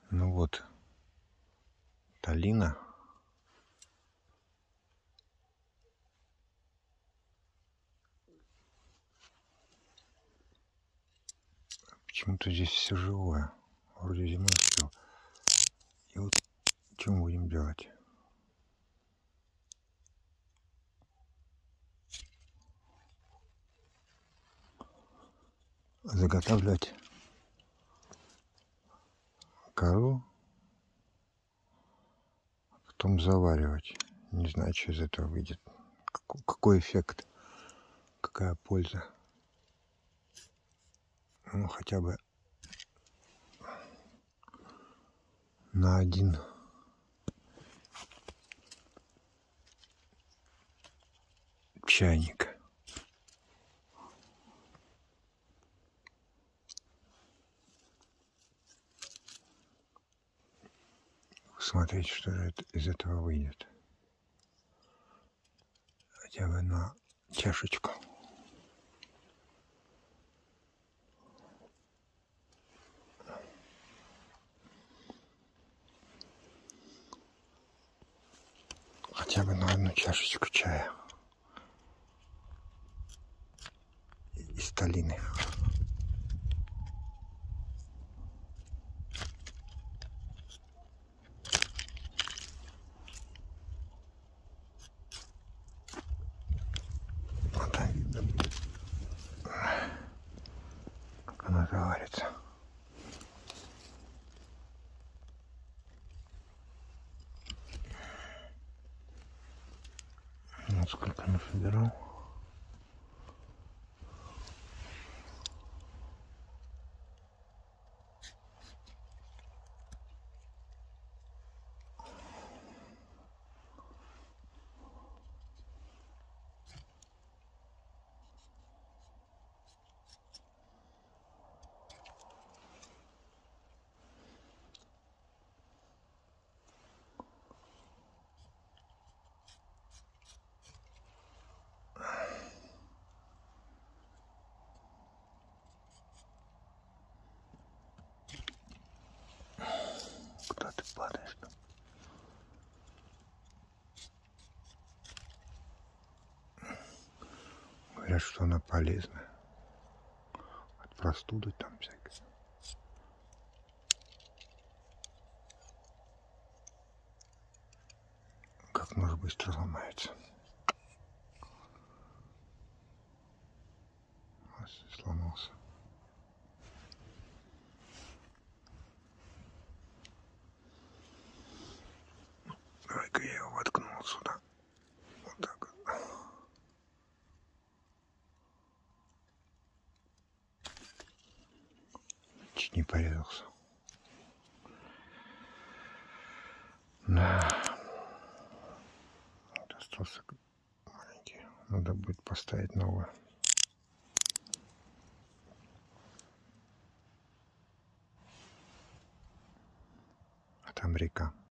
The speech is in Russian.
Ну вот, Таллина. Почему-то здесь все живое. Вроде зимой все. И вот что мы будем делать? Заготавливать кору, потом заваривать. Не знаю, что из этого выйдет. Какой эффект, какая польза. Ну, хотя бы на один чайник. Смотреть, что же из этого выйдет. Хотя бы на чашечку. Хотя бы на одну чашечку чая. Из Таллины. Вот так видно будет, как она заварится. Вот сколько насобирал. Куда ты падаешь-то? Говорят, что она полезная. От простуды там всякой. Как нож быстро ломается. Сломался. Давай-ка я его воткнул сюда. Вот так вот. Чуть не порезался. Да. Вот остался маленький. Надо будет поставить новую. А там река.